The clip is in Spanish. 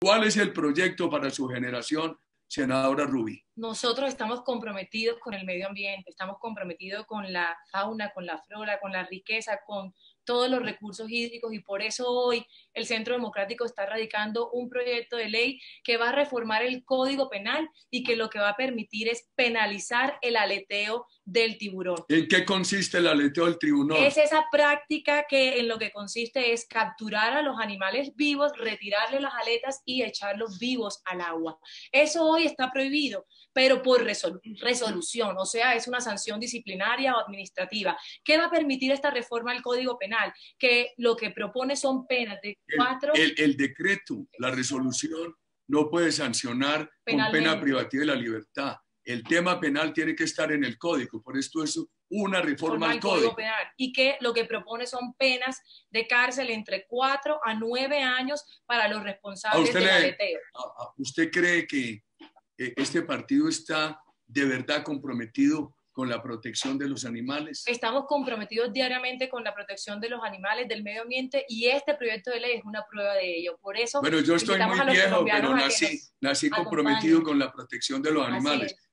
¿Cuál es el proyecto para su generación, senadora Rubí? Nosotros estamos comprometidos con el medio ambiente, estamos comprometidos con la fauna, con la flora, con la riqueza, con todos los recursos hídricos, y por eso hoy el Centro Democrático está radicando un proyecto de ley que va a reformar el Código Penal y que lo que va a permitir es penalizar el aleteo del tiburón. ¿En qué consiste el aleteo del tiburón? Es esa práctica que en lo que consiste es capturar a los animales vivos, retirarles las aletas y echarlos vivos al agua. Eso hoy está prohibido, pero por resolución, o sea, es una sanción disciplinaria o administrativa. ¿Qué va a permitir esta reforma al Código Penal? Que lo que propone son penas de 4... El decreto, la resolución, no puede sancionar con pena privativa de la libertad. El tema penal tiene que estar en el código, por esto es una reforma al código penal. Y que lo que propone son penas de cárcel entre 4 a 9 años para los responsables del aleteo. ¿Usted cree que este partido está de verdad comprometido con la protección de los animales? Estamos comprometidos diariamente con la protección de los animales, del medio ambiente, y este proyecto de ley es una prueba de ello. Por eso, bueno, yo estoy muy viejo, pero nací comprometido con la protección de los animales.